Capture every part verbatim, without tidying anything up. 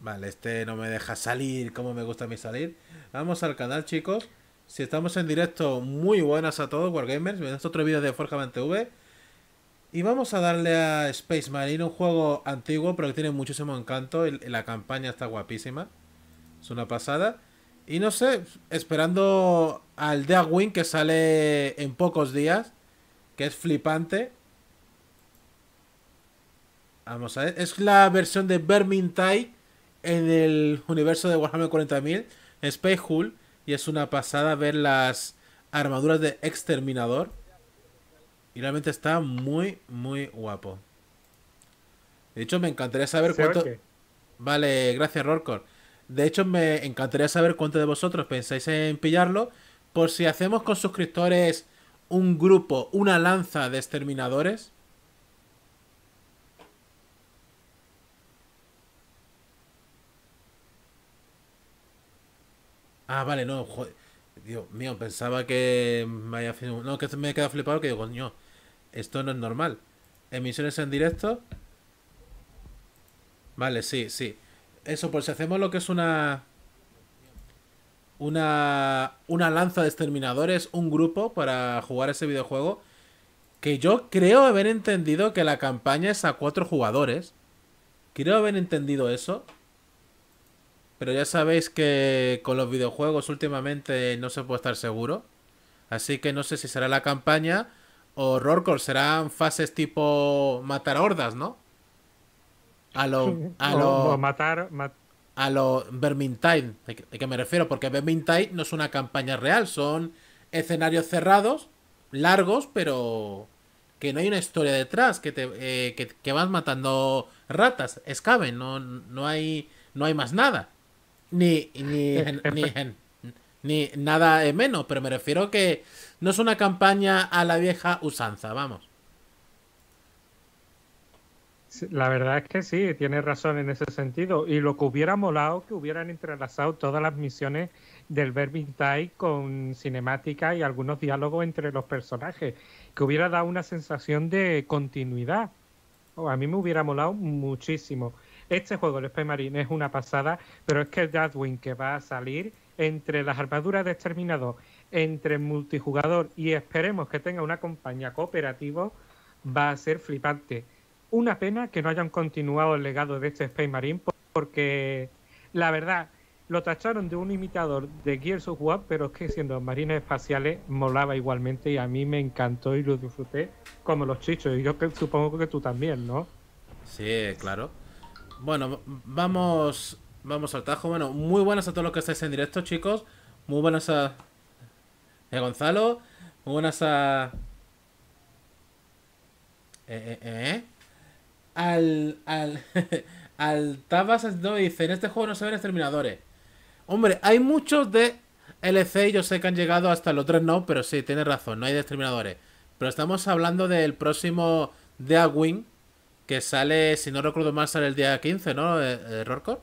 Vale, este no me deja salir como me gusta a mí salir. Vamos al canal, chicos. Si estamos en directo, muy buenas a todos, Wargamers. Bienvenidos a otro vídeo de Forjaman T V. Y vamos a darle a Space Marine, un juego antiguo, pero que tiene muchísimo encanto. Y la campaña está guapísima. Es una pasada. Y no sé, esperando al Deathwing que sale en pocos días, que es flipante. Vamos a ver, es la versión de Vermintide en el universo de Warhammer cuarenta mil, Space Hull, y es una pasada ver las armaduras de Exterminador. Y realmente está muy, muy guapo. De hecho, me encantaría saber ¿Se cuánto... oye? Vale, gracias, Rorcor. De hecho, me encantaría saber cuánto de vosotros pensáis en pillarlo. Por si hacemos con suscriptores un grupo, una lanza de exterminadores. Ah, vale, no, joder. Dios mío, pensaba que me había... No, que me he quedado flipado que digo, coño, esto no es normal. Emisiones en directo. Vale, sí, sí. Eso, por si hacemos lo que es una... Una... Una lanza de exterminadores, un grupo para jugar ese videojuego. Que yo creo haber entendido que la campaña es a cuatro jugadores. Creo haber entendido eso. Pero ya sabéis que con los videojuegos últimamente no se puede estar seguro. Así que no sé si será la campaña o Rorcore serán fases tipo matar hordas, ¿no? A lo a O, o lo matar, ma- a lo Vermintide. ¿A qué, a qué me refiero? Porque Vermintide no es una campaña real, son escenarios cerrados, largos, pero que no hay una historia detrás, que te eh, que, que vas matando ratas, escaben, no no hay no hay más nada. Ni ni eh, ni efe- ni nada menos, pero me refiero que no es una campaña a la vieja usanza, vamos. sí, la verdad es que sí, tienes razón en ese sentido. Y lo que hubiera molado, que hubieran entrelazado todas las misiones del Vermintide con cinemática y algunos diálogos entre los personajes, que hubiera dado una sensación de continuidad. Oh, a mí me hubiera molado muchísimo. Este juego, el Space Marine, es una pasada, pero es que el Deathwing que va a salir entre las armaduras de exterminador, entre multijugador y esperemos que tenga una compañía cooperativa, va a ser flipante. Una pena que no hayan continuado el legado de este Space Marine, por- porque la verdad, lo tacharon de un imitador de Gears of War, pero es que siendo marines espaciales molaba igualmente y a mí me encantó y lo disfruté como los chichos. Y yo que, supongo que tú también, ¿no? Sí, claro. Bueno, vamos vamos al tajo. Bueno, muy buenas a todos los que estáis en directo, chicos. Muy buenas a, a Gonzalo. Muy buenas a eh, eh, eh. Al al al Tabas no dice, en este juego no se ven exterminadores. Hombre, hay muchos de L C, yo sé que han llegado hasta los tres no, pero sí, tienes razón, no hay exterminadores. Pero estamos hablando del próximo Deathwing, que sale, si no recuerdo mal, sale el día quince, ¿no? Eh, eh, ¿Rorco?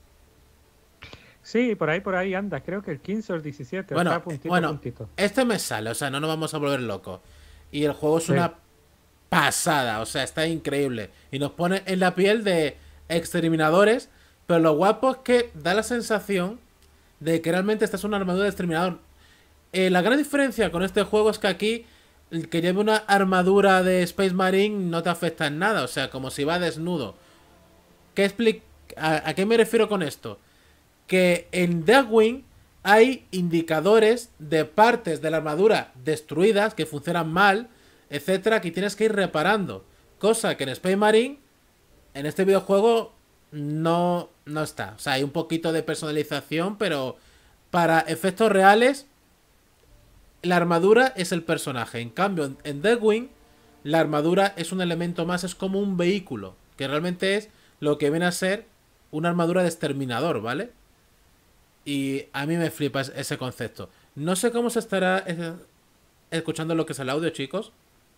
Sí, por ahí, por ahí anda. Creo que el quince o el diecisiete está Bueno, a eh, puntito, a bueno, puntito. este me sale, o sea, no nos vamos a volver locos. Y el juego es Sí. una pasada, o sea, está increíble. Y nos pone en la piel de exterminadores, pero lo guapo es que da la sensación de que realmente esta es una armadura de exterminador. Eh, la gran diferencia con este juego es que aquí el que lleve una armadura de Space Marine no te afecta en nada, o sea, como si va desnudo. ¿Qué expli- a, ¿A qué me refiero con esto? Que en Deathwing hay indicadores de partes de la armadura destruidas que funcionan mal, etcétera, que tienes que ir reparando. Cosa que en Space Marine, en este videojuego, no, no está. O sea, hay un poquito de personalización, pero para efectos reales, la armadura es el personaje. En cambio, en Deathwing, la armadura es un elemento más, es como un vehículo, que realmente es lo que viene a ser una armadura de exterminador, ¿vale? Y a mí me flipa ese concepto. No sé cómo se estará eh, escuchando lo que es el audio, chicos.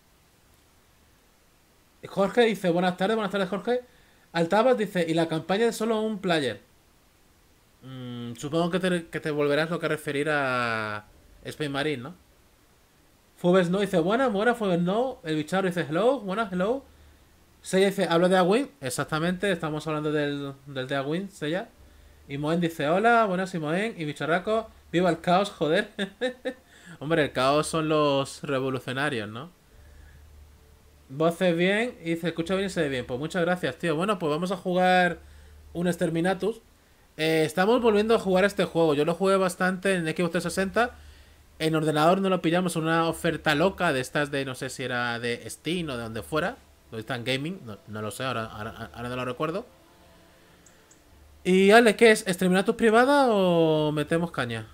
Jorge dice, buenas tardes, buenas tardes, Jorge. Altabas dice, y la campaña es solo un player. Mm, supongo que te, que te volverás lo que referir a Space Marine, ¿no? Fubes no dice, buenas, buenas, Fubes no. El bicharro dice, hello, buenas, hello. Sella dice, hablo de Agüin. Exactamente, estamos hablando del, del de Agüin, Sella. Y Moen dice, hola, buenas y Moen. Y Bicharraco, viva el caos, joder. Hombre, el caos son los revolucionarios, ¿no? Voces bien y se escucha bien y se ve bien. Pues muchas gracias, tío. Bueno, pues vamos a jugar un Exterminatus. Eh, estamos volviendo a jugar este juego. Yo lo jugué bastante en Xbox trescientos sesenta. En ordenador no lo pillamos en una oferta loca de estas de, no sé si era de Steam o de donde fuera. Donde están gaming, no, no lo sé, ahora, ahora, ahora no lo recuerdo. Y Ale, ¿qué es? ¿Exterminatus privada o metemos caña?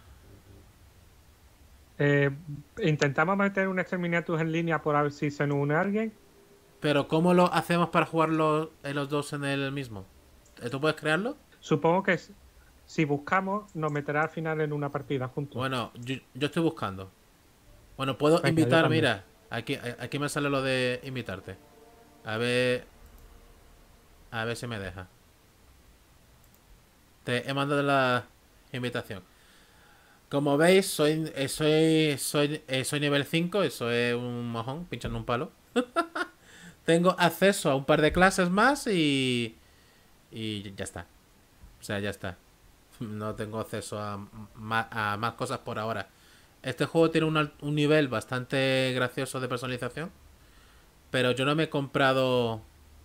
Eh, intentamos meter un Exterminatus en línea por a ver si se nos une alguien. Pero ¿cómo lo hacemos para jugarlo en los dos en el mismo? ¿Tú puedes crearlo? Supongo que s- si buscamos nos meterá al final en una partida juntos. Bueno, yo, yo estoy buscando. Bueno, puedo Venga, yo invitar, también. mira. Aquí, aquí me sale lo de invitarte. A ver. A ver si me deja. Te he mandado la invitación. Como veis, soy eh, soy soy, eh, soy nivel cinco. Eso es un mojón, pinchando un palo. Tengo acceso a un par de clases más y. Y ya está. O sea, ya está. No tengo acceso a, ma- a más cosas por ahora. Este juego tiene un, al- un nivel bastante gracioso de personalización. Pero yo no me he comprado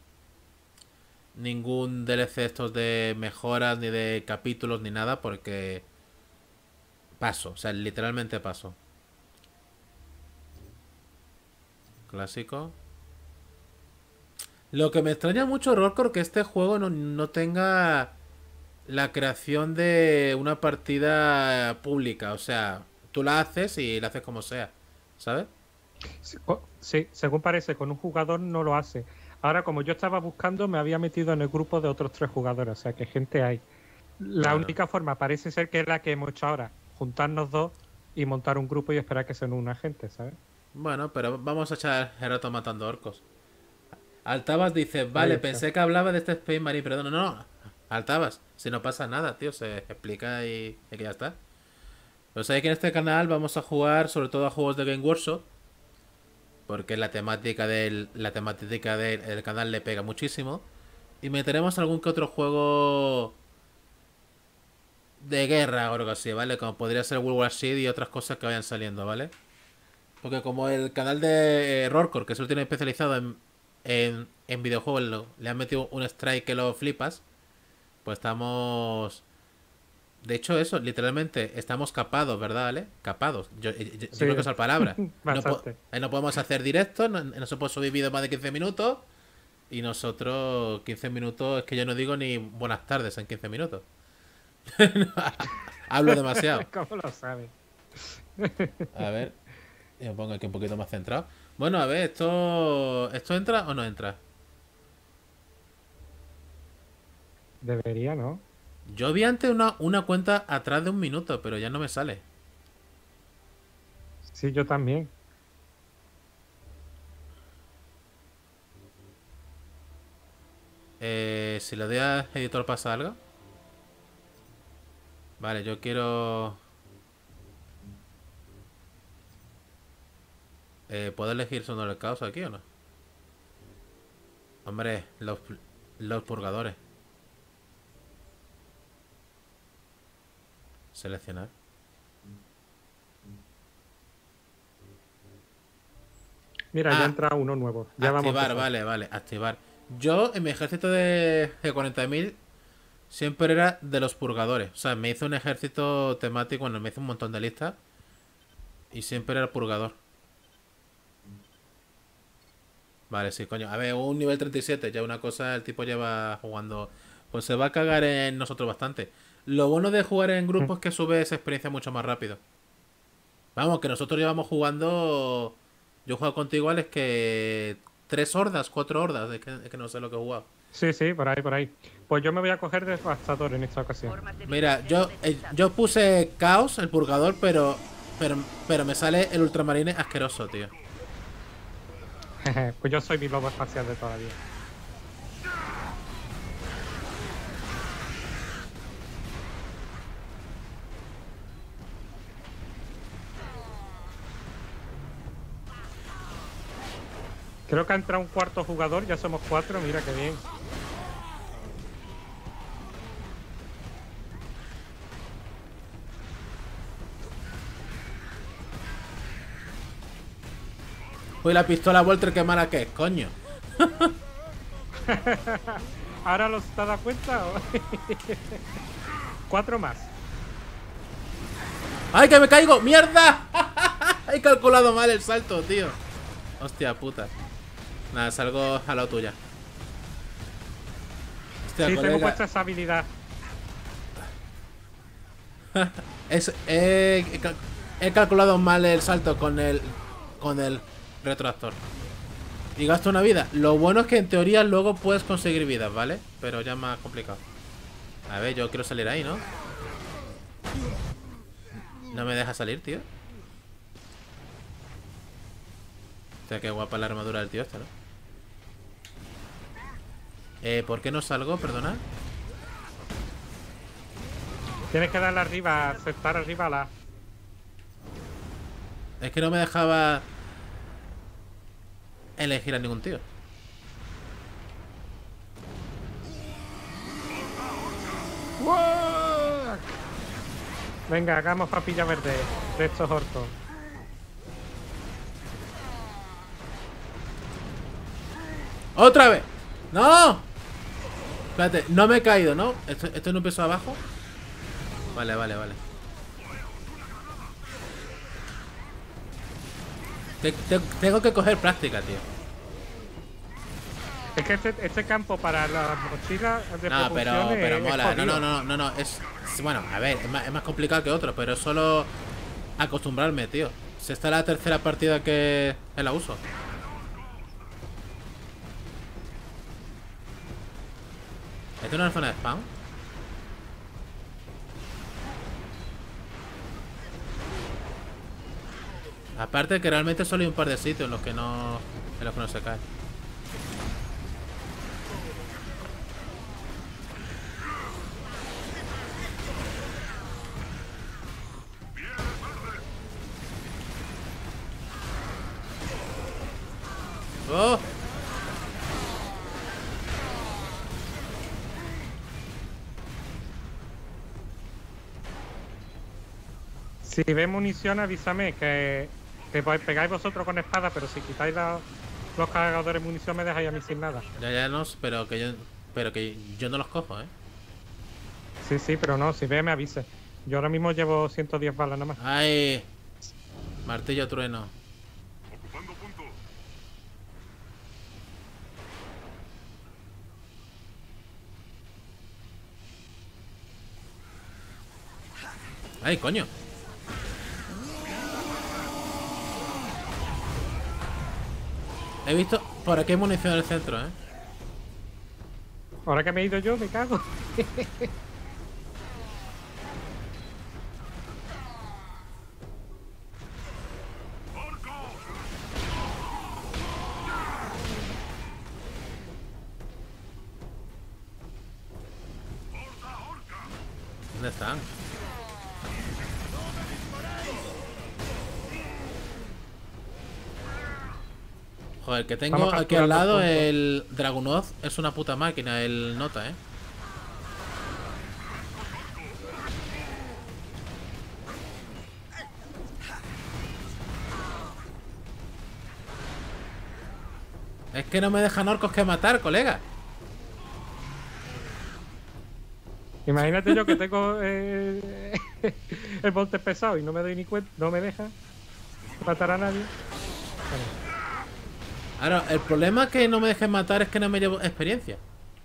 ningún D L C estos de mejoras, ni de capítulos, ni nada, porque paso. O sea, literalmente paso. Clásico. Lo que me extraña mucho, Rorcor, que este juego no, no tenga la creación de una partida pública. O sea, tú la haces y la haces como sea. ¿Sabes? Sí, co- sí, según parece, con un jugador no lo hace. Ahora, como yo estaba buscando, me había metido en el grupo de otros tres jugadores, o sea que gente hay. La Claro. única forma parece ser que es la que hemos hecho ahora, juntarnos dos y montar un grupo y esperar que se nos una gente, ¿sabes? Bueno, pero vamos a echar el rato matando orcos. Altabas dice, Ahí vale, está. pensé que hablaba de este Space Marine, perdón. No, no. Altabas, si no pasa nada, tío, se explica y, y que ya está. Pues sabéis que en este canal vamos a jugar sobre todo a juegos de Game Workshop. Porque la temática del, la temática del el canal le pega muchísimo. Y meteremos algún que otro juego de guerra o algo así, ¿vale? Como podría ser World War Z y otras cosas que vayan saliendo, ¿vale? Porque como el canal de eh, Rorcore, que solo tiene especializado en, en, en videojuegos, lo- le han metido un strike que lo flipas, pues estamos... De hecho, eso, literalmente, estamos capados, ¿verdad, Ale? Capados. Yo, yo- yo Sí, creo que es la palabra. No, po- bastante. eh, no podemos hacer directos, no, no se puede subir vídeos más de quince minutos. Y nosotros, quince minutos, es que yo no digo ni buenas tardes en quince minutos. Hablo demasiado. ¿Cómo lo sabes? A ver, me pongo aquí un poquito más centrado. Bueno, a ver, ¿esto, esto entra o no entra? Debería, ¿no? Yo vi antes una, una cuenta atrás de un minuto, pero ya no me sale. Sí, yo también. Eh, si le doy a editor pasa algo. Vale, yo quiero... Eh, ¿Puedo elegir Sono del Caos aquí o no? Hombre, los, los purgadores. Seleccionar. Mira, ya Ah, entra uno nuevo. Ya vamos a activar, empezar. vale, vale, activar. Yo en mi ejército de, de cuarenta mil siempre era de los purgadores. O sea, me hice un ejército temático, bueno, me hice un montón de listas y siempre era purgador. Vale, sí, coño. A ver, un nivel treinta y siete, ya una cosa, el tipo lleva jugando. Pues se va a cagar en nosotros bastante. Lo bueno de jugar en grupo es que sube esa experiencia mucho más rápido. Vamos, que nosotros llevamos jugando. Yo he jugado contigo, Alex, que. Tres hordas, cuatro hordas, es que, es que no sé lo que he jugado. Sí, sí, por ahí, por ahí. Pues yo me voy a coger Devastador en esta ocasión. Mira, yo, eh, yo puse Caos, el purgador, pero, pero. Pero me sale el ultramarine asqueroso, tío. Pues yo soy mi lobo espacial de todavía. Creo que ha entrado un cuarto jugador, ya somos cuatro, mira qué bien. Uy, la pistola Volter, qué mala que es, coño. ¿Ahora los te has dado cuenta? Cuatro más. ¡Ay, que me caigo! ¡Mierda! He calculado mal el salto, tío. Hostia puta. Nada, salgo a la tuya. Hostia, Sí, colega. tengo puesta esa habilidad. es, he, he cal- he calculado mal el salto con el con el retroactor. Y gasto una vida. Lo bueno es que en teoría luego puedes conseguir vidas, ¿vale? Pero ya es más complicado. A ver, yo quiero salir ahí, ¿no? No me deja salir, tío. O sea, qué guapa la armadura del tío este, ¿no? Eh, ¿por qué no salgo? Perdona. Tienes que darle arriba, aceptar arriba a la... Es que no me dejaba elegir a ningún tío. Venga, hagamos papilla verde de estos orcos. ¡Otra vez! ¡No! Espérate, no me he caído, ¿no? ¿Esto, esto no empezó abajo? Vale, vale, vale. Te- te- tengo que coger práctica, tío. Es que este, este campo para las mochilas de No, pero, propulsión pero es- es mola. No, jodido. no, no, no, no. Es, es- bueno, a ver, es más, es más complicado que otro, pero es solo acostumbrarme, tío. Si esta es la tercera partida que la uso. ¿Esto no es una zona de spawn? Aparte que realmente solo hay un par de sitios en los que no, en los que no se cae. ¡Oh! Si ves munición, avísame que, que vais- pegáis vosotros con espada, pero si quitáis la- los cargadores de munición me dejáis a mí sin nada. Ya, ya no, pero que yo, pero que yo no los cojo, ¿eh? Sí, sí, pero no, si ves me avise. Yo ahora mismo llevo ciento diez balas nada más. ¡Ay! Martillo trueno. Ocupando punto. ¡Ay, coño! He visto por aquí hay munición en el centro, ¿eh? Ahora que me he ido yo, me cago. ¿Dónde están? Joder, que tengo Estamos aquí al lado capturando puntos. el Dragunov. Es una puta máquina, el Nota, ¿eh? Es que no me dejan orcos que matar, colega. Imagínate yo que tengo eh, el bolte pesado y no me doy ni cuenta, no me deja matar a nadie. Ahora, el problema que no me dejen matar es que no me llevo experiencia.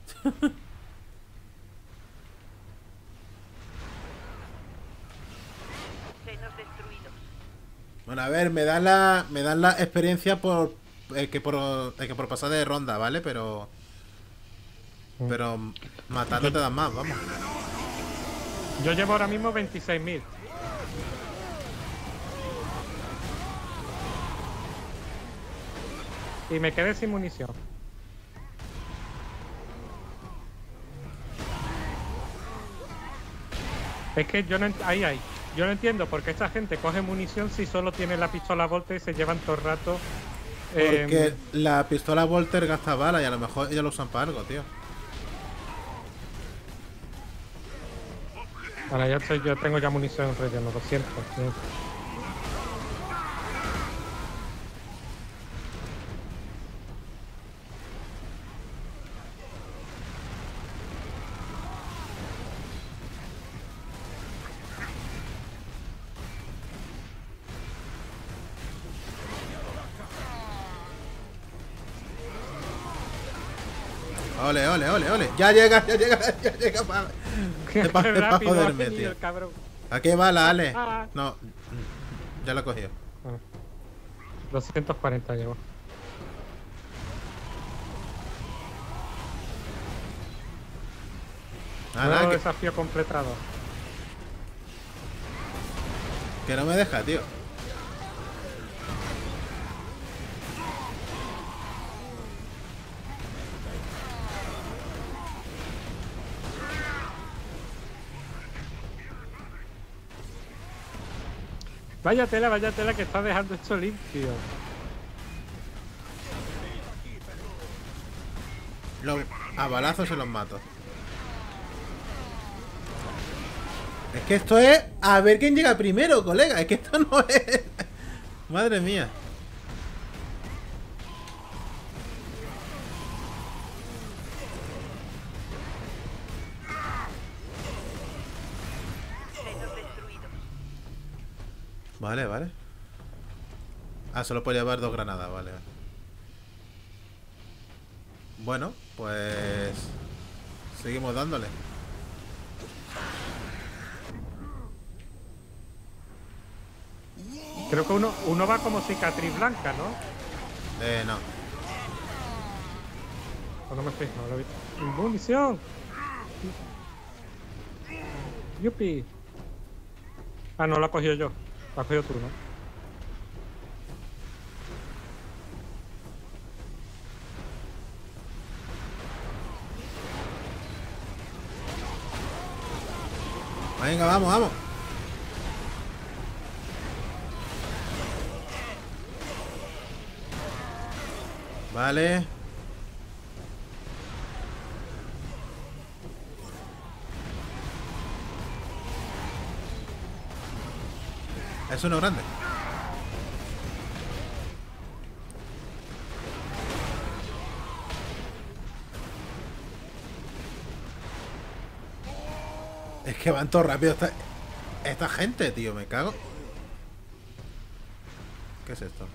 Senos destruidos. Bueno, a ver, me dan la, me dan la experiencia por, eh, que por, eh, que por pasar de ronda, ¿vale? Pero, pero matando te dan más, vamos. Yo llevo ahora mismo veintiséis mil. Y me quedé sin munición. Es que yo no ent- ahí, ahí. Yo no entiendo por qué esta gente coge munición si solo tiene la pistola Volta y se llevan todo el rato Porque Em, la pistola Volter gasta balas y a lo mejor ellos lo usan para algo, tío. Ahora ya estoy, yo tengo ya munición relleno, lo siento. Sí. Ole, ole, ole, ole. Ya llega, ya llega, ya llega para Qué pa, pa rápido ha joderme, venido tío. el cabrón. ¿A qué bala, Ale? Ah. No, ya lo he cogido. Ah, doscientos cuarenta llevo. Nada, Nuevo que, desafío completado. que no me deja, tío. Vaya tela, vaya tela que está dejando esto limpio. Lo- a balazos se los mato. Es que esto es a ver quién llega primero, colega. Es que esto no es... Madre mía. Senos destruidos. Vale, vale. Ah, solo puedo llevar dos granadas, vale. Bueno, pues... seguimos dándole. Creo que uno, uno va como cicatriz blanca, ¿no? Eh, no. O no me estoy, no lo he visto. ¡Munición! ¡Yupi! Ah, no, la he cogido yo. La has cogido tú, ¿no? Venga, vamos, vamos. Vale. Es uno grande. Es que van todo rápido esta, esta gente, tío, me cago. ¿Qué es esto?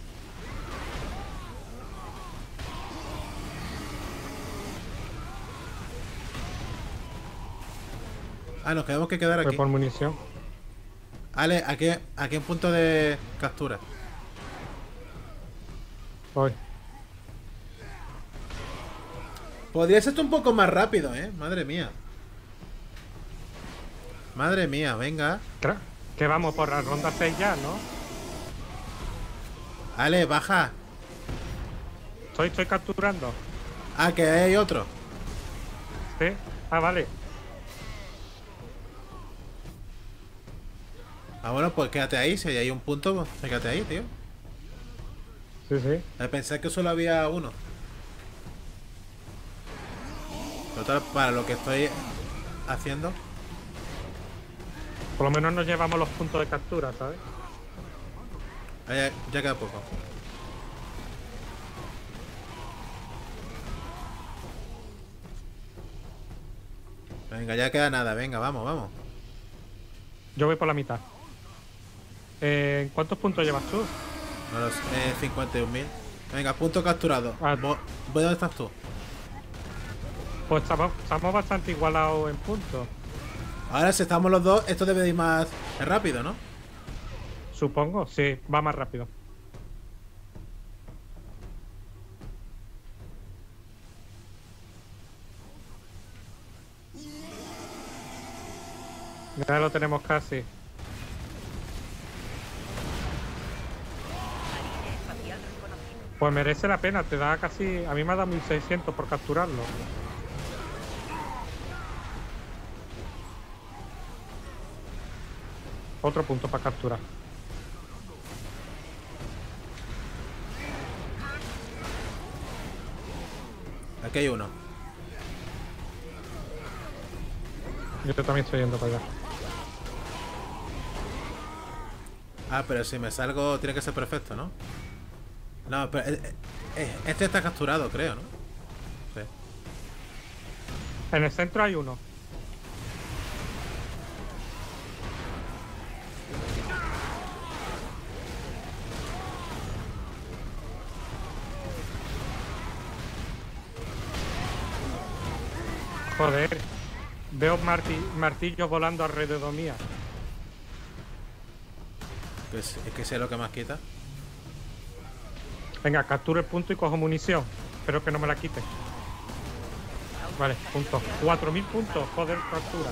Ah, nos tenemos que quedar Voy aquí. por munición. Ale, ¿a qué, a qué punto de captura? Voy. Podría ser esto un poco más rápido, ¿eh? Madre mía. Madre mía, venga. Creo que vamos por la ronda seis ya, ¿no? Ale, baja. Estoy, estoy capturando. Ah, que hay otro. ¿Sí? Ah, vale. Ah, bueno, pues quédate ahí. Si hay un punto, pues quédate ahí, tío. Sí, sí. Eh, Pensé que solo había uno. Total, para lo que estoy haciendo. Por lo menos nos llevamos los puntos de captura, ¿sabes? Ah, ya, ya queda poco. Venga, ya queda nada. Venga, vamos, vamos. Yo voy por la mitad. Eh, ¿Cuántos puntos llevas tú? No lo sé, eh, cincuenta y un mil. Venga, punto capturado. Ah. Vo- voy ¿Dónde estás tú? Pues estamos, estamos bastante igualados en puntos. Ahora, si estamos los dos, esto debe de ir más rápido, ¿no? Supongo, sí, va más rápido. Ya lo tenemos casi. Línea espacial reconocida. Pues merece la pena, te da casi... A mí me ha dado mil seiscientos por capturarlo. Otro punto para capturar. Aquí hay uno. Yo también estoy yendo para allá. Ah, pero si me salgo tiene que ser perfecto, ¿no? No, pero eh, eh, este está capturado, creo, ¿no? Sí. En el centro hay uno. Joder. Veo marti martillos volando alrededor mía. Que es, es que sea lo que más quita. Venga, capturo el punto y cojo munición. Espero que no me la quite. Vale, puntos. cuatro mil puntos. Joder, captura.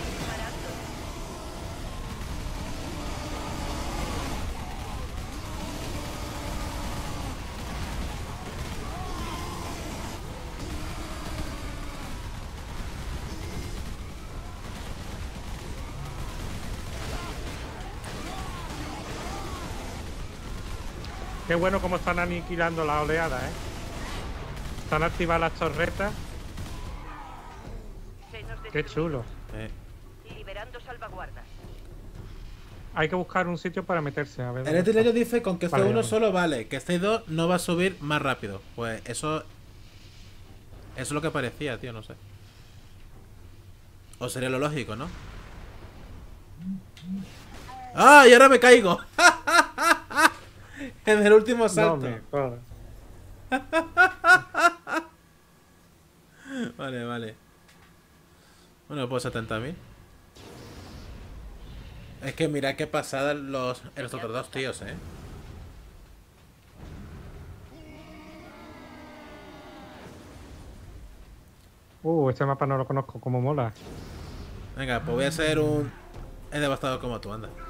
Qué bueno cómo están aniquilando las oleadas, ¿eh? Están activadas las torretas. Senos Qué destruidos. chulo. Eh. Liberando salvaguardas. Hay que buscar un sitio para meterse. A ver El dónde itinerario está. dice con que esté Vale, uno vale. solo vale, que esté dos no va a subir más rápido. Pues eso. Eso es lo que parecía, tío, no sé. O sería lo lógico, ¿no? ¡Ah! Y ahora me caigo. En el último No salto. me jodas. Vale, vale. Bueno, pues setenta mil. Es que mira qué pasada los, los otros dos tíos, eh. Uh, este mapa no lo conozco. Como mola. Venga, pues voy a ser un... He devastado como tú, anda.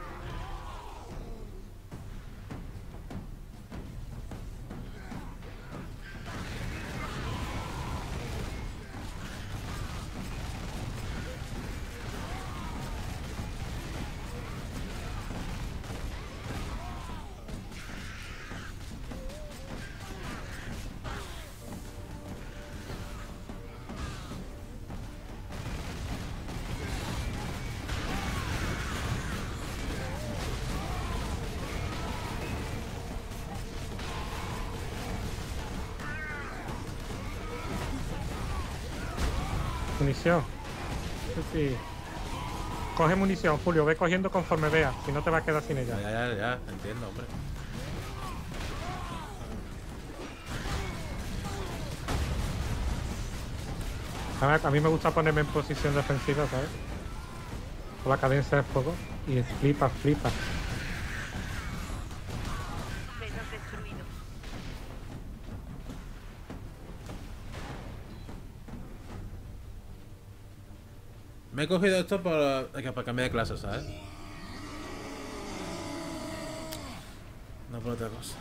Munición. Sí, sí. Coge munición, Julio. Ve cogiendo conforme veas. Si no te vas a quedar sin Ya, ella. ya, ya, entiendo, hombre. A a mí me gusta ponerme en posición defensiva, ¿sabes? Con la cadencia de fuego. Y flipa, flipa. Senos destruidos. Me he cogido esto para, para cambiar de clase, ¿sabes? No por otra cosa.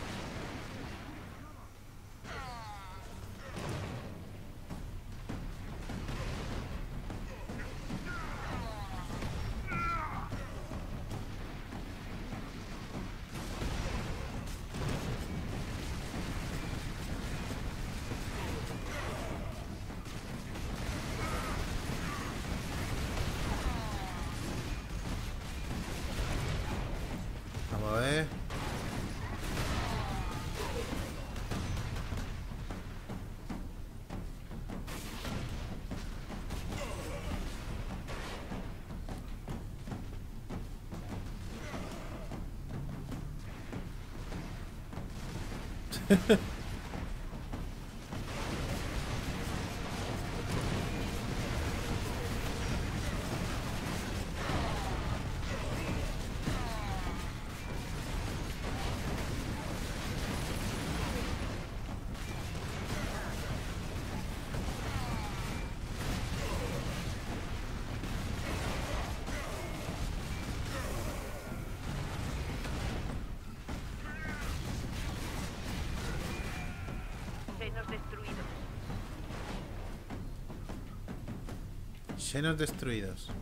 Vamos a ver. Senos destruidos. Llenos destruidos.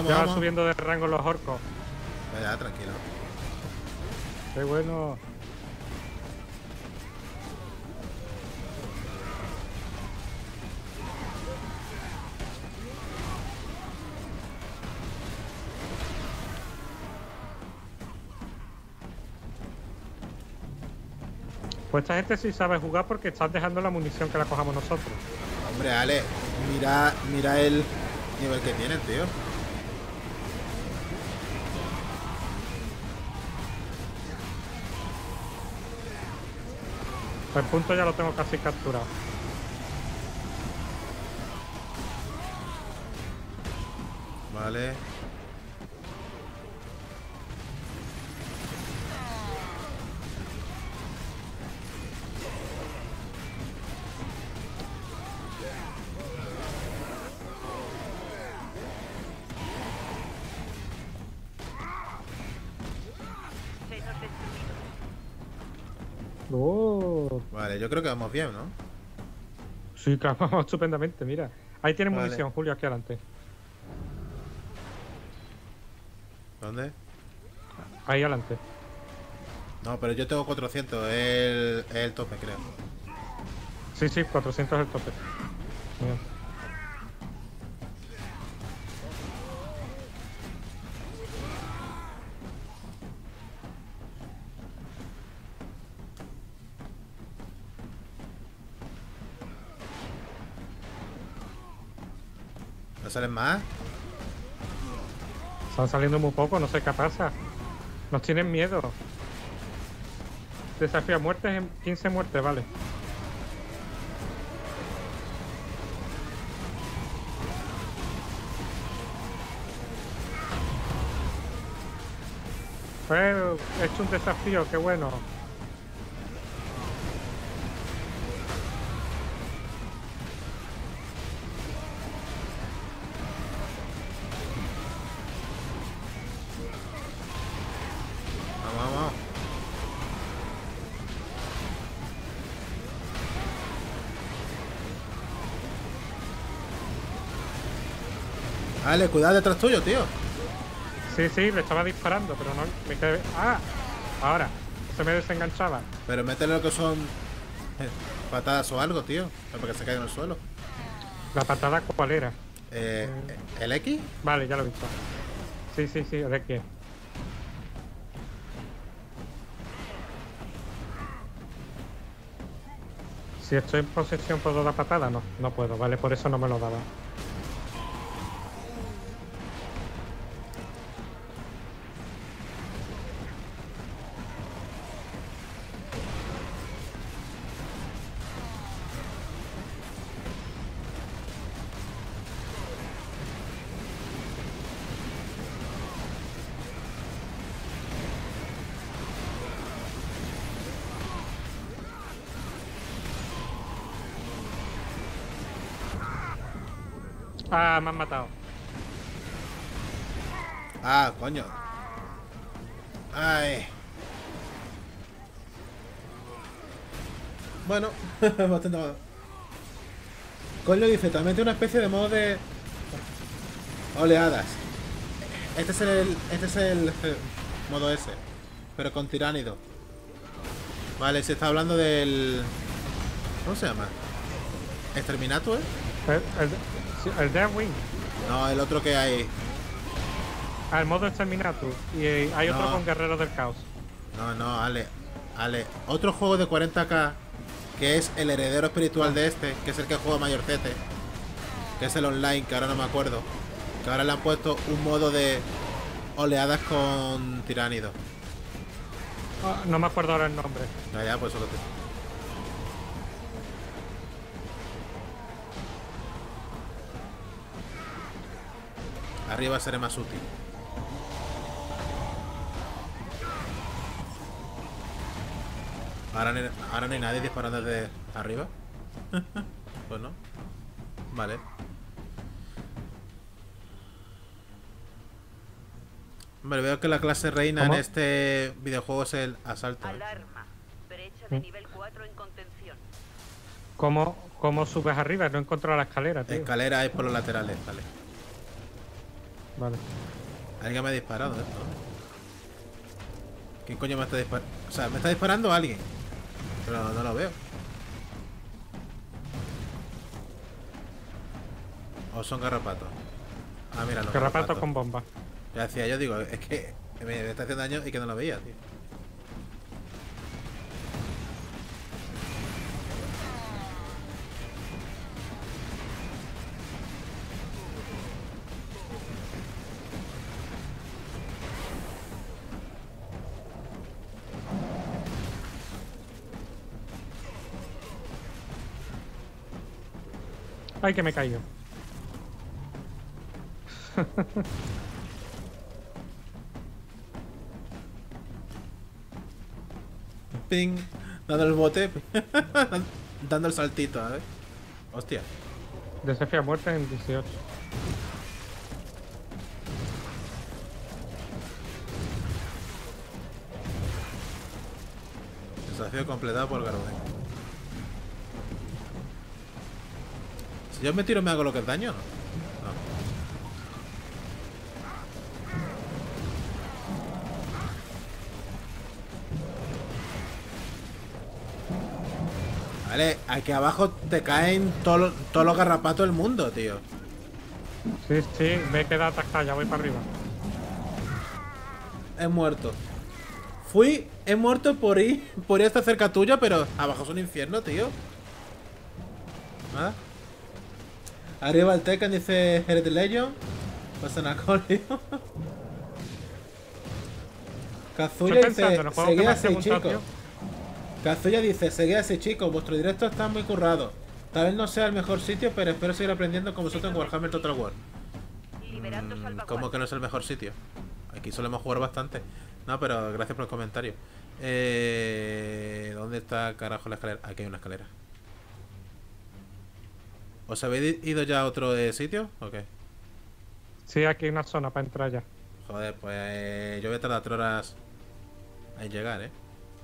Vamos, Ya van vamos. subiendo de rango los orcos. Ya, ya, tranquilo. Qué bueno. Pues esta gente sí sabe jugar porque están dejando la munición que la cojamos nosotros. Hombre, Ale, mira, mira el nivel que tienen, tío. El punto ya lo tengo casi capturado. Vale. Senos destruidos. Oh, Vale, yo creo que vamos bien, ¿no? sí, que vamos estupendamente, mira. Ahí tiene Vale. munición, Julio, aquí adelante. ¿Dónde? Ahí adelante. No, pero yo tengo cuatrocientos, es el, es el tope, creo. Sí, sí, cuatrocientos es el tope. Mira. ¿No salen más? Están saliendo muy poco, no sé qué pasa. Nos tienen miedo. Desafío a muertes en quince muertes, vale. Pues he hecho un desafío, qué bueno. Vamos, vamos. Ale, cuidado detrás tuyo, tío. Sí, sí, le estaba disparando, pero no me quedé. ¡Ah! Ahora, se me desenganchaba. Pero métele lo que son eh, patadas o algo, tío. Para que se caiga en el suelo. ¿La patada cuál era? Eh, ¿El X? Vale, ya lo he visto. Sí, sí, sí, ¿de qué? Si estoy en posesión, ¿puedo dar patada? No, no puedo, vale, por eso no me lo daba. Ah, me han matado. Ah, coño. Ay. Bueno, bastante mal. Coño dice, también tiene una especie de modo de oleadas. Este es el. Este es el eh, modo ese. Pero con tiránido. Vale, se está hablando del. ¿Cómo se llama? ¿Exterminato, eh? El, el, sí, el Deathwing. No, el otro que hay. Ah, el modo Exterminatus. Y eh, hay otro No. con Guerreros del Caos. No, no, Ale. Ale. Otro juego de cuarenta K. Que es el heredero espiritual de este. Que es el que juega Mayorcete. Que es el online, que ahora no me acuerdo. Que ahora le han puesto un modo de oleadas con tiránido. Ah, no me acuerdo ahora el nombre. Ya, ya, pues eso lo tengo. Arriba seré más útil. Ahora, no- ahora no hay nadie disparando desde arriba. Pues no. Vale. Hombre, veo que la clase reina ¿Cómo? en este videojuego es el asalto. ¿eh? Alarma. Brecha de nivel cuatro en contención. ¿Cómo, cómo subes arriba? No he encontrado la escalera, tío. Escalera es por los laterales, vale. Vale. Alguien me ha disparado esto. ¿Quién coño me está disparando? O sea, me está disparando alguien. Pero no lo veo. O son garrapatos. Ah, mira, los Garrapato garrapatos. con bomba. Ya decía yo, digo, es que me está haciendo daño y que no lo veía, tío. Ay, que me caigo. Ping. Dando el bote. Dando el saltito, a ver. Hostia. Desafío a muerte en dieciocho. Desafío completado por Garden. Si yo me tiro, ¿me hago lo que es daño o no? No. Vale, aquí abajo te caen todos los, todos los garrapatos del mundo, tío. Sí, sí, me he quedado atascado, ya voy para arriba. He muerto. Fui, he muerto por ir, por ir hasta cerca tuya, pero abajo es un infierno, tío. Nada. Arriba el Tekken dice Hered Legion. Pasa Nacolio. Kazuya Estoy dice, pensando en el juego que seguid me has así, preguntado, chicos. Kazuya dice, seguid así, chicos. Vuestro directo está muy currado. Tal vez no sea el mejor sitio, pero espero seguir aprendiendo con vosotros en Warhammer Total War. Liberando Mm, salvaguardia. ¿Cómo que no es el mejor sitio? Aquí solemos jugar bastante. No, pero gracias por el comentario. Eh, ¿Dónde está carajo la escalera? Aquí hay una escalera. ¿Os habéis ido ya a otro eh, sitio? ¿O qué? Sí, aquí hay una zona para entrar ya. Joder, pues eh, yo voy a tardar tres horas en llegar, ¿eh?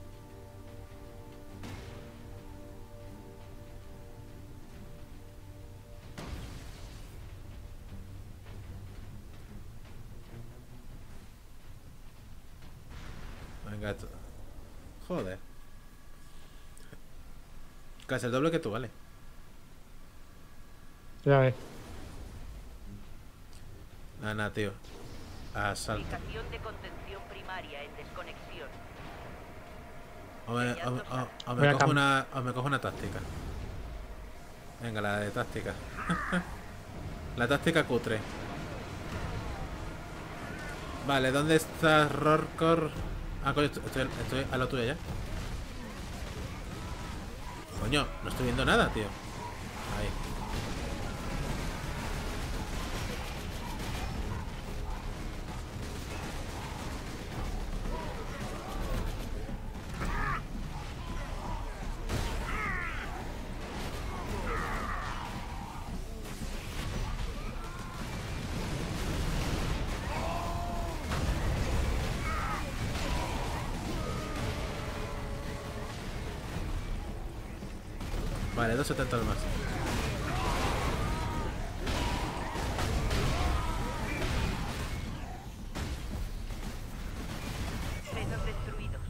Venga, tú. Joder. Casi el doble que tú, vale. Ya ves. Nada, nada, tío. Asalto. Aplicación de contención primaria en desconexión. O me, o, me- o- o Voy me a cojo cam- una, o me cojo una táctica. Venga, la de táctica. La táctica cutre. Vale, ¿dónde está Rorcor? Ah, coño, estoy, estoy, estoy a lo tuyo ya. Coño, no estoy viendo nada, tío. Ahí. Vale, doscientos setenta al más. Senos destruidos.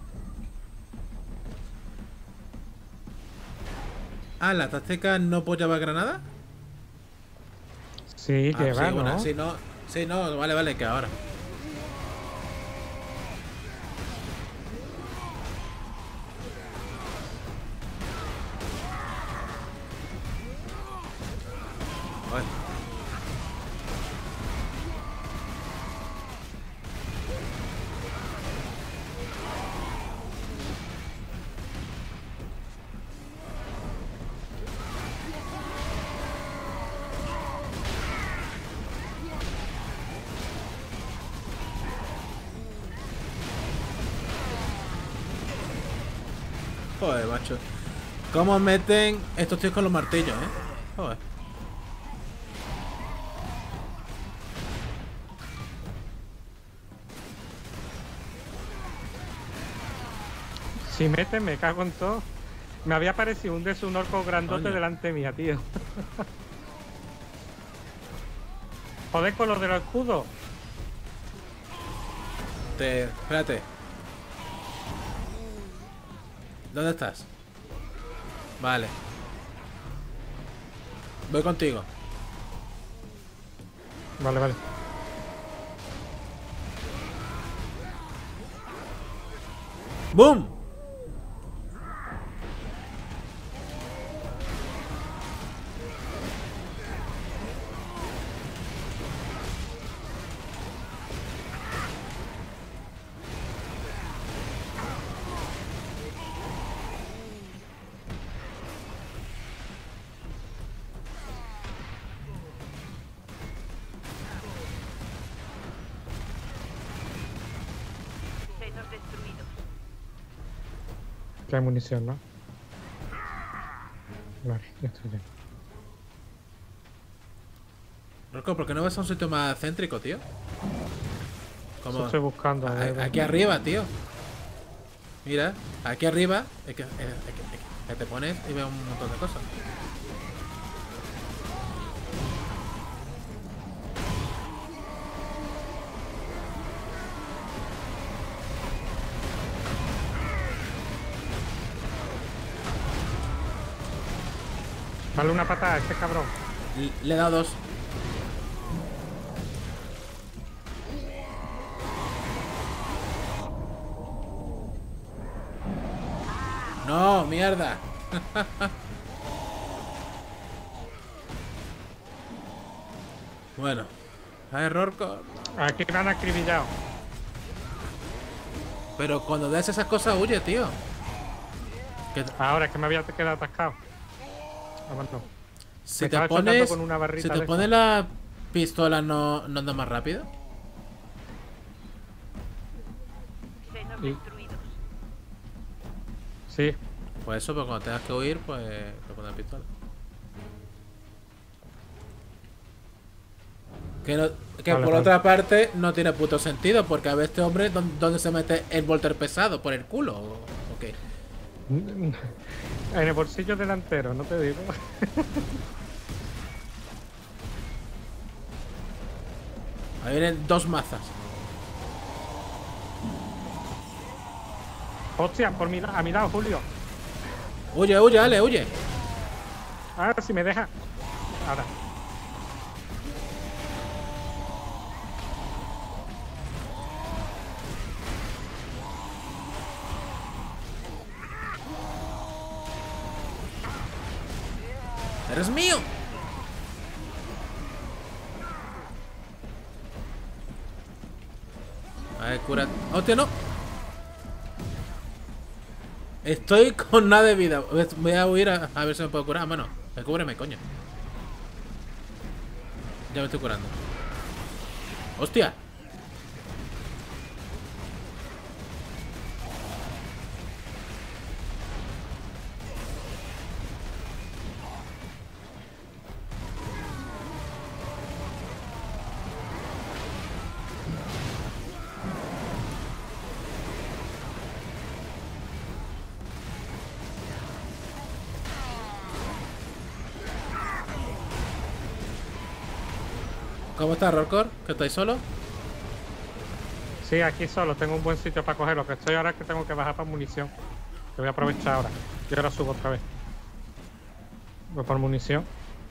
Ah, ¿la táctica no puedo llevar granada? Sí, Ah, lleva, sí, ¿no? una, sí, no. Sí, no, vale, vale, que ahora. Ay. Joder, macho. ¿Cómo meten estos tíos con los martillos, eh? Joder. Si mete, me cago en todo. Me había parecido un desunorco grandote Coño. delante mía, tío. Joder con los de los escudos. Te... Espérate. ¿Dónde estás? Vale. Voy contigo. Vale, vale. ¡Boom! Senos destruidos. Que hay munición, ¿no? Vale, ya estoy bien. Rocco, ¿por qué no vas a un sitio más céntrico, tío? Como... Eso estoy buscando. a ver. A- Aquí arriba, tío. Mira, aquí arriba es que, es que- es que- que te pones y ves un montón de cosas. Dale una patada a este cabrón. L- Le he dado dos. No, mierda. Bueno, a error con... Aquí me han acribillado. Pero cuando des esas cosas, huye, tío. Que Ahora es que me había quedado atascado. Aguanto. si Me te estaba chocando pones, con una barrita si te de pones esa. la pistola, no, no anda más rápido. Senos Y- destruidos. Sí. Pues eso, pero cuando tengas que huir, pues te pones la pistola. Que, no- que Vale, por vale. otra parte no tiene puto sentido, porque a ver este hombre, ¿dó- ¿dónde se mete el volter pesado? ¿Por el culo? ¿O, o qué? En el bolsillo delantero, no te digo. Ahí vienen dos mazas. Hostia, por mi, la- a mi lado, Julio. Huye, huye, Ale, huye. Ahora si me deja. Ahora. ¡Eres mío! A ver, cura. ¡Hostia, no! Estoy con nada de vida. Voy a huir a, a ver si me puedo curar. Bueno, cúbreme, coño. Ya me estoy curando. ¡Hostia! ¿Cómo estás, Rorcor? ¿Que estáis solo? Sí, aquí solo tengo un buen sitio para coger. Lo que estoy ahora es que tengo que bajar para munición. Que voy a aprovechar ahora. Y ahora subo otra vez. Voy por munición.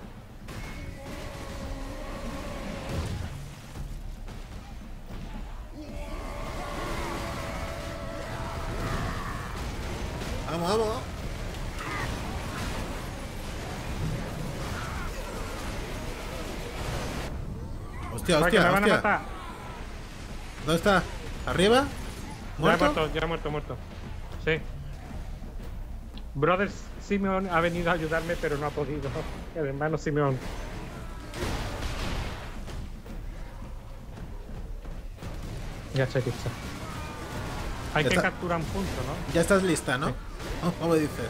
Vamos, vamos. Hostia, Ay, que me hostia, van a hostia. matar. ¿Dónde está? ¿Arriba? Ya he ¿Muerto? muerto, ya he muerto, muerto. Sí. Brother Simeon ha venido a ayudarme, pero no ha podido. El hermano Simeón. Ya estoy listo. Hay Ya que está. capturar un punto, ¿no? Ya estás lista, ¿no? Oh, ¿cómo dices?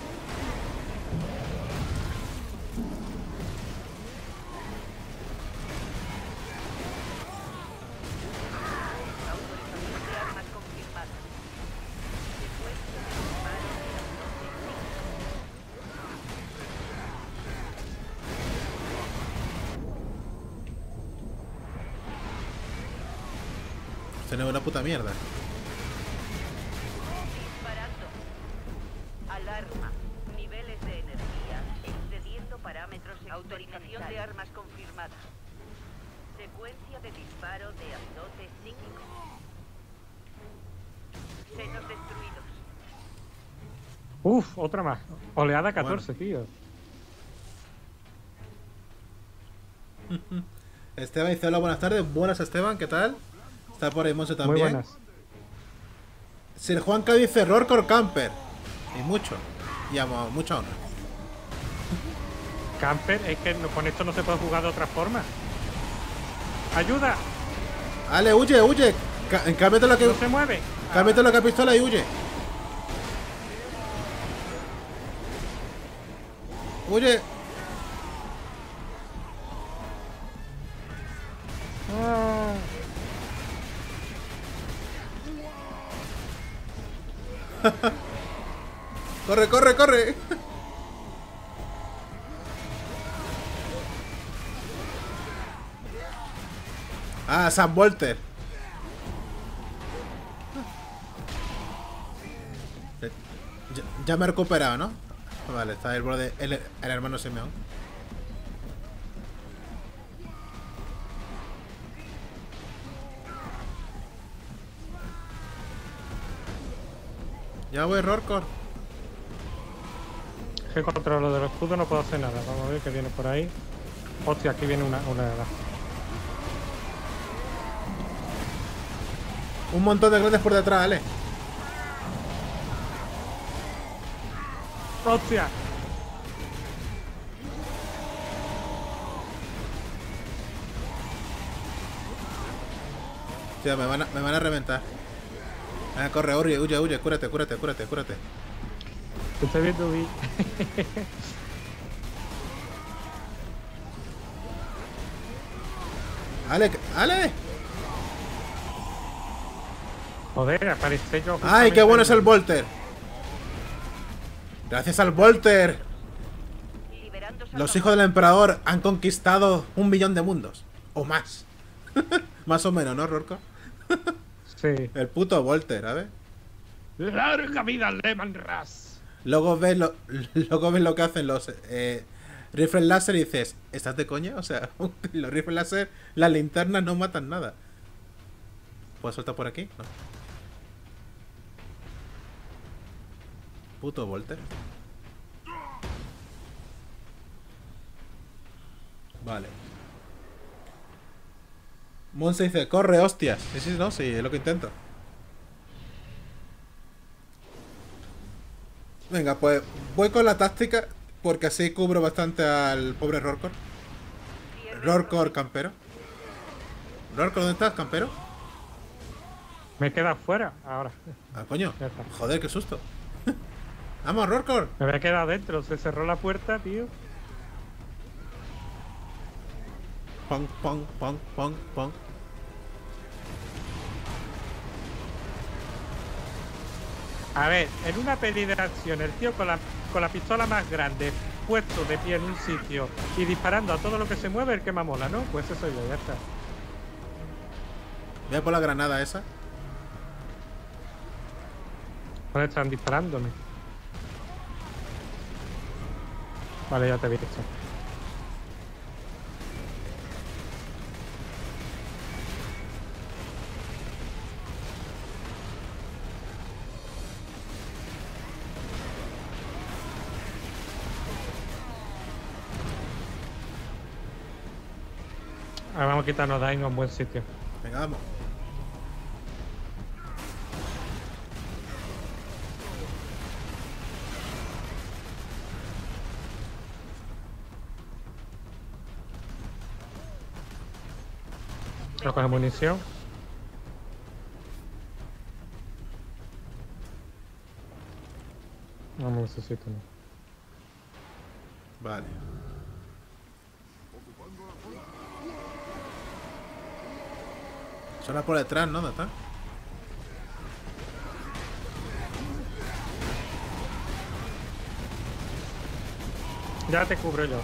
Autorización de armas confirmada. Secuestro de disparos de las doce. Esto no es una puta mierda. Disparando. Alarma. Niveles de energía excediendo parámetros. Autorización de armas confirmada. Secuencia de disparo de azote psíquico. Senos destruidos. Uf, otra más. Oleada catorce, tío. Esteban dice: hola, buenas tardes. Buenas, Esteban, ¿qué tal? Está por ahí Monse también. Muy buenas. Sir Juanca dice: Rorcor Camper. Y mucho. Y amo, mucha honra. Camper, es que no- con esto no se puede jugar de otra forma. ¡Ayuda! Ale, huye, huye. Ca- Cámbiate lo que. ¡No se mueve! Cámbiate lo que pistola y huye. Huye. Ah. Corre, corre, corre. Ah, Sam Walter. Eh, Ya, ya me he recuperado, ¿no? Vale, está el borde, el, el hermano Simeón. Ya voy, Rorcor. Es que contra lo del escudo no puedo hacer nada. Vamos a ver que viene por ahí. Hostia, aquí viene una oleada. Un montón de grandes por detrás, Ale. ¡Hostia! Tío, me van a, me van a reventar. Venga, corre, huye, huye, huye, cúrate, cúrate, cúrate, cúrate. Te estoy viendo, vi. Ale, Ale. Joder, aparece yo. Ay, qué bueno es el Volter. Gracias al Volter, Liberando los hijos del emperador han conquistado un millón de mundos. O más. Más o menos, ¿no, Rorco? Sí. El puto Volter, a ver. ¡Larga vida, Lehman Ras! Luego ves lo, luego ves lo que hacen los eh, rifles láser y dices, ¿estás de coña? O sea, los rifles láser, las linternas no matan nada. ¿Puedo soltar por aquí? No. Puto Volter. Vale. Monse dice, corre, hostias. Sí, sí, no, sí, es lo que intento. Venga, pues voy con la táctica, porque así cubro bastante al pobre Rorcor. Rorcor campero. Rorcor, ¿dónde estás, campero? Me he quedado fuera ahora. Ah, coño. Ya está. Joder, qué susto. Vamos, Rorcor. Me había quedado dentro. Se cerró la puerta, tío. Pong, pong, pong, pong, pong. A ver, en una peli de acción, el tío con la, con la pistola más grande, puesto de pie en un sitio y disparando a todo lo que se mueve, el que más mola, ¿no? Pues eso yo, ya está. Voy a por la granada esa. ¿Dónde están disparándome? Vale, ya te he visto. Ahora vamos a quitarnos daño a un buen sitio. Venga, vamos. No coge munición. No me necesito, no. Vale. Suena por detrás, ¿no? ¿Dónde está? Ya te cubro yo.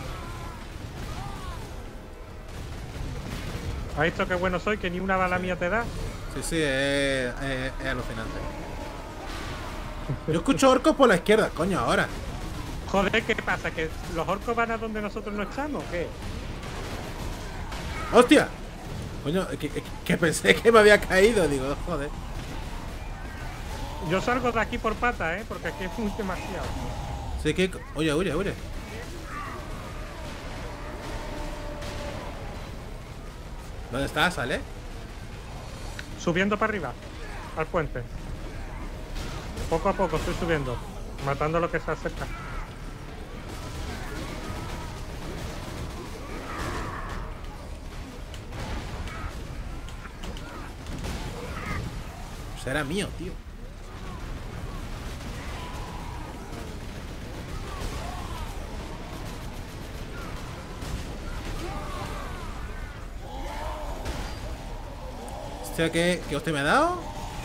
¿Has visto qué bueno soy? Que ni una bala mía te da. Sí, sí, es, es- es alucinante. Yo escucho orcos por la izquierda, coño, ahora. Joder, ¿qué pasa? ¿Que los orcos van a donde nosotros no estamos? ¿O qué? ¡Hostia! Coño, que, que- que pensé que me había caído, digo, joder. Yo salgo de aquí por pata, ¿eh? Porque aquí es muy demasiado. Sí que... Oye, oye, oye. ¿Dónde estás, sale? Subiendo para arriba, al puente. Poco a poco estoy subiendo, matando lo que se acerca. Será mío, tío. Hostia, ¿qué, ¿qué usted me ha dado?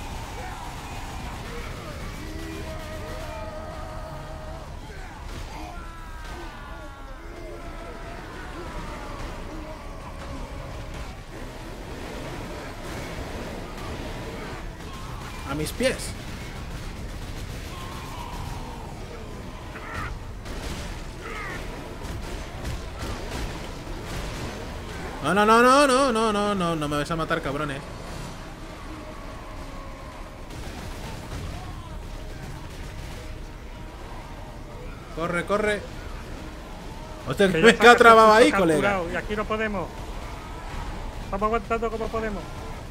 A mis pies. No, no, no, no, no, no, no, no, no me vais a matar, cabrones. Corre, corre. Hostia, que Que me he ya quedado está trabado casi ahí, todo colega. capturado, y aquí no podemos. Estamos aguantando como podemos.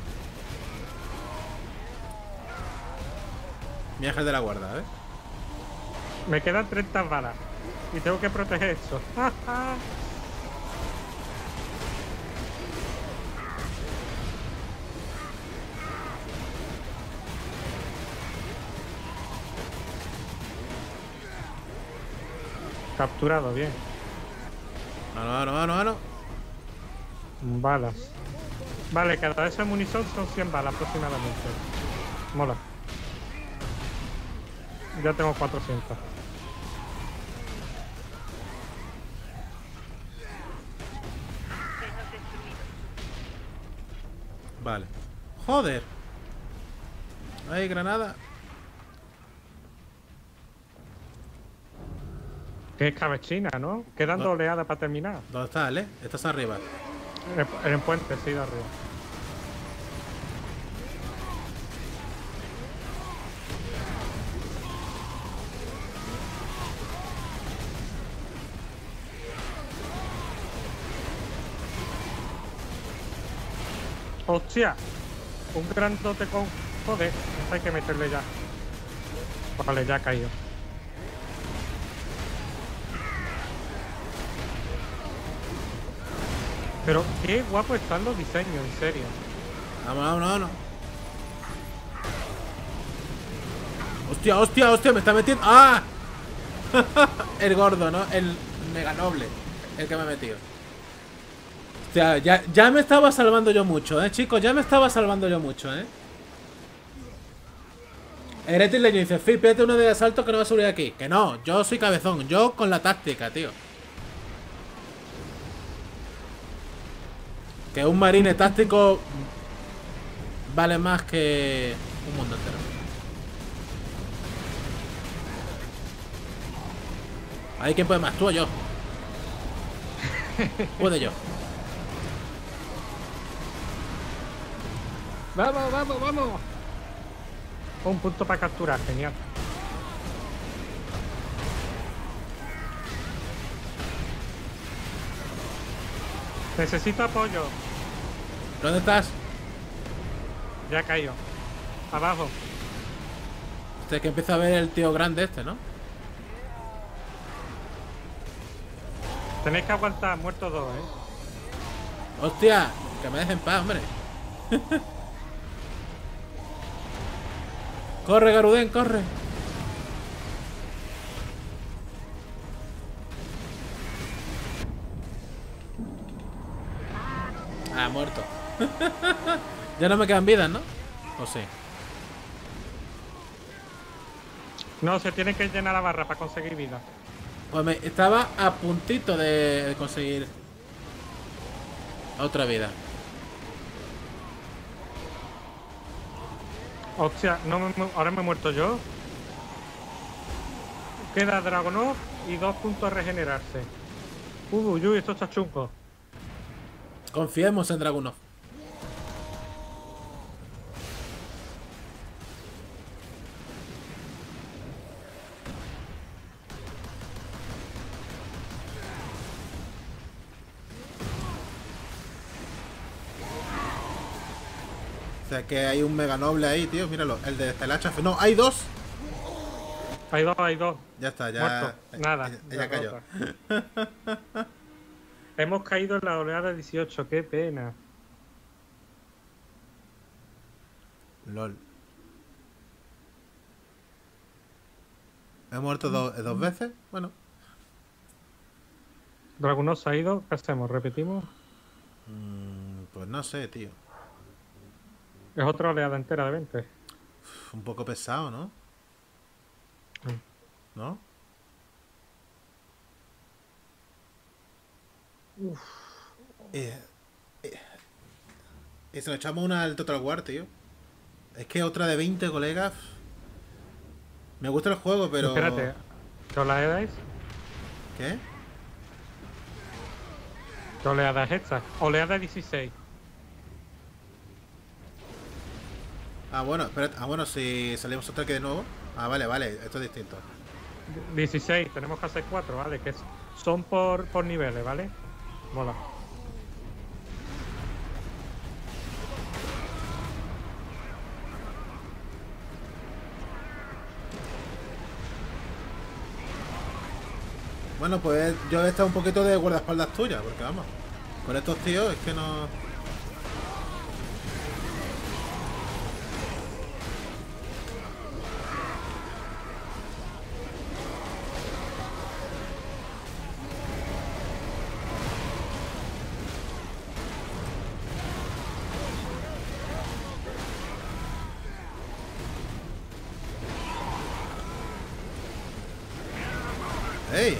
Mi ángel de la guarda, ¿eh? Me quedan treinta balas. Y tengo que proteger eso. Capturado, bien. Mano, mano, mano, mano. Balas. Vale, cada vez en munición son cien balas aproximadamente. Mola. Ya tengo cuatrocientos. Senos destruidos. Vale. Joder. Ahí, granada. Que es cabechina, ¿no? Quedan No. dos oleadas para terminar. ¿Dónde está, Ale? Estás arriba. En el, en el puente, sí, de arriba. ¡Hostia! Un grandote con... Joder, esto hay que meterle ya. Vale, ya ha caído. Pero qué guapo están los diseños, en serio. Vamos, vamos, vamos. Hostia, hostia, hostia, me está metiendo. ¡Ah! El gordo, ¿no? El mega noble. El que me ha metido. Hostia, ya, ya me estaba salvando yo mucho, ¿eh, chicos? Ya me estaba salvando yo mucho, ¿eh? Eretis le dice, Phil, pídete uno de asalto que no va a subir aquí. Que no, yo soy cabezón. Yo con la táctica, tío. Que un marine táctico vale más que un mundo entero. Ahí quién puede más, tú o yo. Puede yo. ¡Vamos, vamos, vamos! Un punto para capturar, genial. Necesito apoyo. ¿Dónde estás? Ya ha caído. Abajo. Este que empieza a ver el tío grande este, ¿no? Tenéis que aguantar, muertos dos, ¿eh? Hostia, que me dejen paz, hombre. Corre, Garudén, corre. Ah, muerto. Ya no me quedan vidas, ¿no? ¿O sí? No, se tiene que llenar la barra para conseguir vida. Pues me estaba a puntito de, de conseguir otra vida. Hostia, no me, mu- ahora me he muerto yo. Queda Dragonov y dos puntos a regenerarse. Uy, uy, esto está chungo. Confiemos en Dragunov. O sea que hay un mega noble ahí, tío. Míralo, el de el hacha. No, hay dos. Hay dos, hay dos. Ya está, ya. Muerto. Nada. Ella, ella cayó. derrota. Hemos caído en la oleada dieciocho, qué pena. LOL. He muerto do- dos veces. Bueno. Dragunov se ha ido, ¿qué hacemos? ¿Repetimos? mm, pues no sé, tío. Es otra oleada entera de veinte. Uf, un poco pesado, ¿no? ¿No? Eh, eh, y se nos echamos una al Total War, tío. Es que otra de veinte, colegas. Me gusta el juego, pero. Espérate, ¿qué oleada es? ¿Qué? ¿Qué oleada es esta? Oleada dieciséis. Ah, bueno, espérate. Ah, bueno, si salimos otra que de nuevo. Ah, vale, vale, esto es distinto. dieciséis, tenemos que hacer cuatro, ¿vale? Que es- son por, por niveles, ¿vale? Mola. Bueno, pues yo he estado un poquito de guardaespaldas tuya, porque vamos. Con estos tíos es que no. ¡Ey!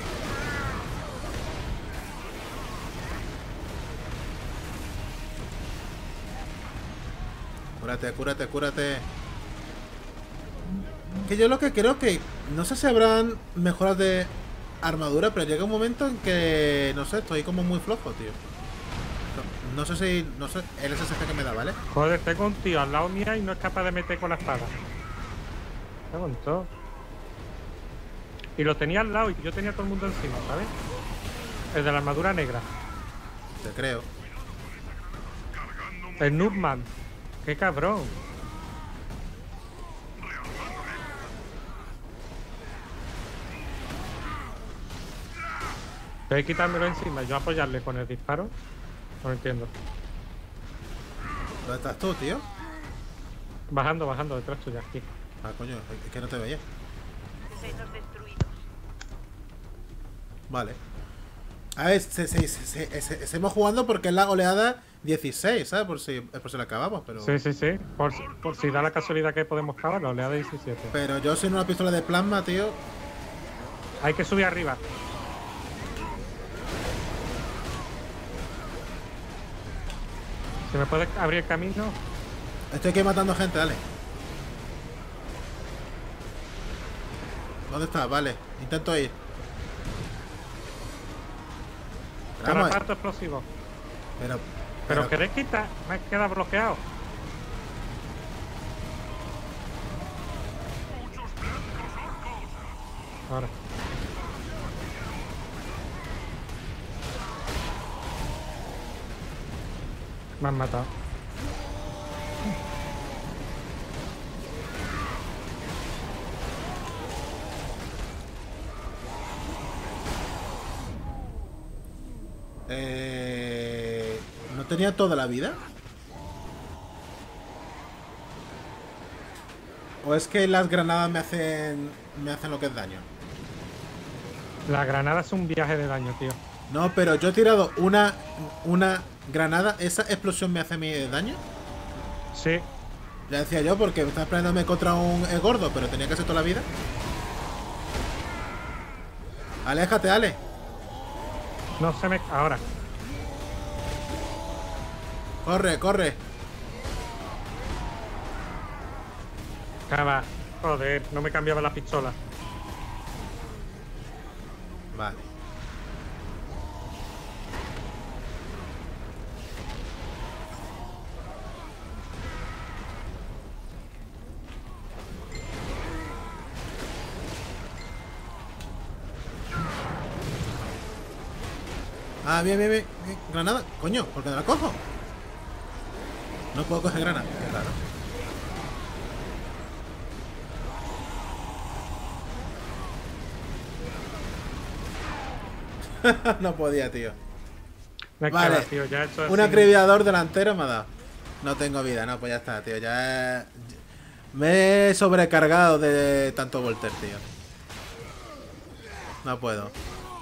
Cúrate, cúrate, cúrate. Que yo lo que creo que. No sé si habrán mejoras de armadura, pero llega un momento en que. No sé, estoy como muy flojo, tío. No, no sé si. No sé. El S S G que me da, ¿vale? Joder, tengo un tío al lado mía y no es capaz de meter con la espada. Me montó. Y lo tenía al lado y yo tenía todo el mundo encima, ¿sabes? El de la armadura negra. Te creo. El Noobman. Qué cabrón. Voy a quitármelo encima y yo apoyarle con el disparo. No lo entiendo. ¿Dónde estás tú, tío? Bajando, bajando detrás tuya, aquí. Ah, coño, es que no te veía. Senos destruidos. Vale. A ver, se, se, se, se- se- seguimos jugando porque es la oleada dieciséis, ¿sabes? Por si, por si la acabamos, pero. Sí, sí, sí. Por, si- por si da la casualidad que podemos cavar, la oleada diecisiete. Pero yo sin una pistola de plasma, tío. Hay que subir arriba. ¿Se me puede abrir el camino? Estoy aquí matando gente, dale. ¿Dónde está? Vale, intento ir. Pero, vamos, Carapato explosivo. pero, Pero pero- queréis quitar, me queda bloqueado. Ahora. Me han matado. Eh, ¿no tenía toda la vida? ¿O es que las granadas me hacen me hacen lo que es daño? La granada es un viaje de daño, tío. No, pero yo he tirado una una granada. ¿Esa explosión me hace mi daño? Sí. Ya decía yo, porque estaba esperándome contra un eh, gordo, pero tenía que hacer toda la vida. Aléjate, Ale. No se me... Ahora. Corre, corre. Ah, va. Joder, no me cambiaba la pistola. Vale. Ah, bien, bien, bien. bien. Granada. Coño, ¿por qué no la cojo? No puedo coger granada. Qué raro. No podía, tío. No es que Vale. va, tío, ya esto es Un así. acribillador delantero me ha dado. No tengo vida, no, pues ya está, tío. Ya me he sobrecargado de tanto volter, tío. No puedo.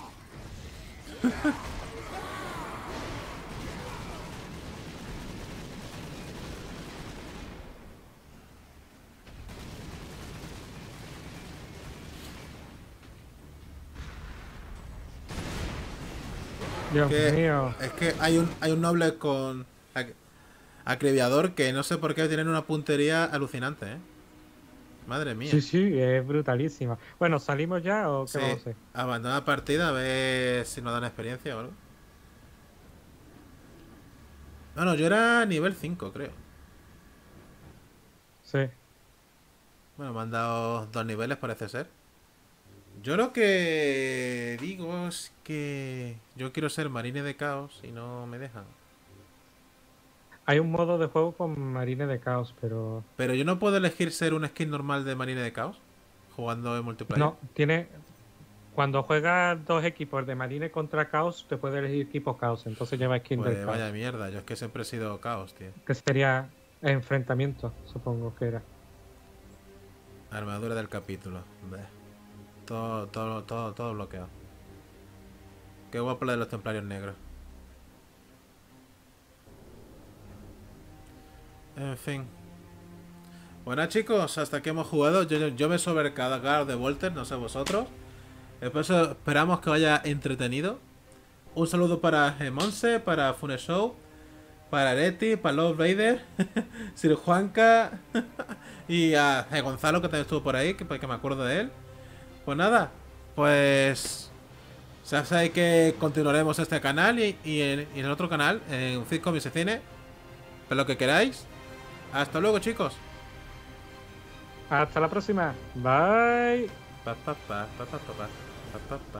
Dios Que- mío. es que hay un, hay un noble con ac- acribillador que no sé por qué tienen una puntería alucinante, ¿eh? Madre mía. Sí, sí, es brutalísima. Bueno, ¿salimos ya o qué Sí, vamos a hacer? abandona partida a ver si nos dan experiencia o algo. No, no, yo era nivel cinco, creo. Sí. Bueno, me han dado dos niveles, parece ser. Yo lo que digo es que yo quiero ser marine de caos y no me dejan. Hay un modo de juego con Marines de Caos, pero Pero yo no puedo elegir ser un skin normal de marine de caos jugando en multiplayer. no, tiene. Cuando juegas dos equipos de Marines contra Caos, te puedes elegir equipo Caos, entonces lleva skin del Pues Caos. vaya mierda, yo es que siempre he sido caos, tío. Que sería enfrentamiento, supongo que era. Armadura del capítulo. Bleh. Todo, todo, todo, todo bloqueado. Qué guapo la de los templarios negros. En fin. Bueno, chicos, hasta aquí hemos jugado. Yo, yo, yo me he sobrecargado de Volter, no sé vosotros. Después esperamos que vaya entretenido. Un saludo para Monse, para Funeshow, para Leti, para Love Raider, Sir Juanca y a, a Gonzalo, que también estuvo por ahí, que, que me acuerdo de él. Pues nada, pues ya sabéis que continuaremos este canal y, y, en, y en el otro canal, en Cisco Mise Cine, para lo que queráis. Hasta luego, chicos. Hasta la próxima. Bye. Pa, pa, pa, pa, pa, pa, pa, pa, pa, pa.